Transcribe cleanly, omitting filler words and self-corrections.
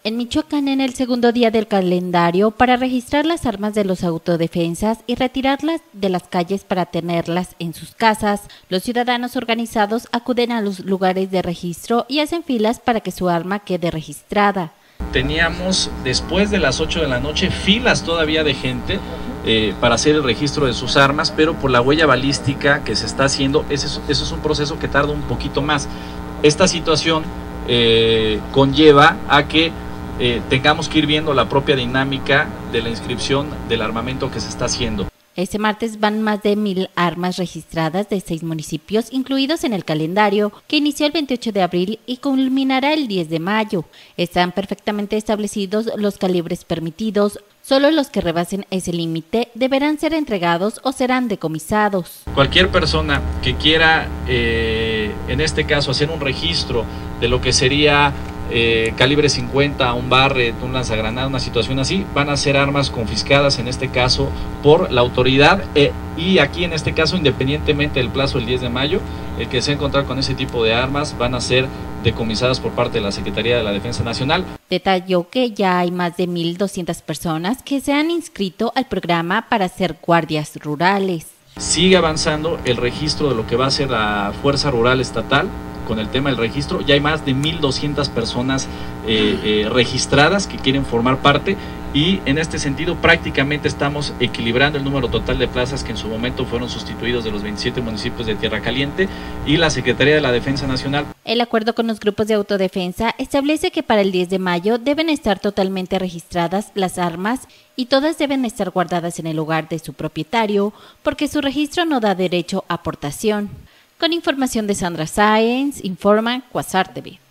En Michoacán, en el segundo día del calendario, para registrar las armas de los autodefensas y retirarlas de las calles para tenerlas en sus casas, los ciudadanos organizados acuden a los lugares de registro y hacen filas para que su arma quede registrada. Teníamos después de las 8 de la noche filas todavía de gente para hacer el registro de sus armas, pero por la huella balística que se está haciendo, eso es un proceso que tarda un poquito más. Esta situación conlleva a que tengamos que ir viendo la propia dinámica de la inscripción del armamento que se está haciendo. Este martes van más de 1000 armas registradas de 6 municipios incluidos en el calendario, que inició el 28 de abril y culminará el 10 de mayo. Están perfectamente establecidos los calibres permitidos. Solo los que rebasen ese límite deberán ser entregados o serán decomisados. Cualquier persona que quiera, en este caso, hacer un registro de lo que sería calibre 50, un Barrett, un lanzagranada, una situación así, van a ser armas confiscadas en este caso por la autoridad y aquí en este caso, independientemente del plazo del 10 de mayo, el que se encontrar con ese tipo de armas van a ser decomisadas por parte de la Secretaría de la Defensa Nacional. Detalló que ya hay más de 1200 personas que se han inscrito al programa para ser guardias rurales. Sigue avanzando el registro de lo que va a ser la Fuerza Rural Estatal. Con el tema del registro, ya hay más de 1200 personas registradas que quieren formar parte y en este sentido prácticamente estamos equilibrando el número total de plazas que en su momento fueron sustituidos de los 27 municipios de Tierra Caliente y la Secretaría de la Defensa Nacional. El acuerdo con los grupos de autodefensa establece que para el 10 de mayo deben estar totalmente registradas las armas y todas deben estar guardadas en el hogar de su propietario porque su registro no da derecho a aportación. Con información de Sandra Sáenz, informa Quasar TV.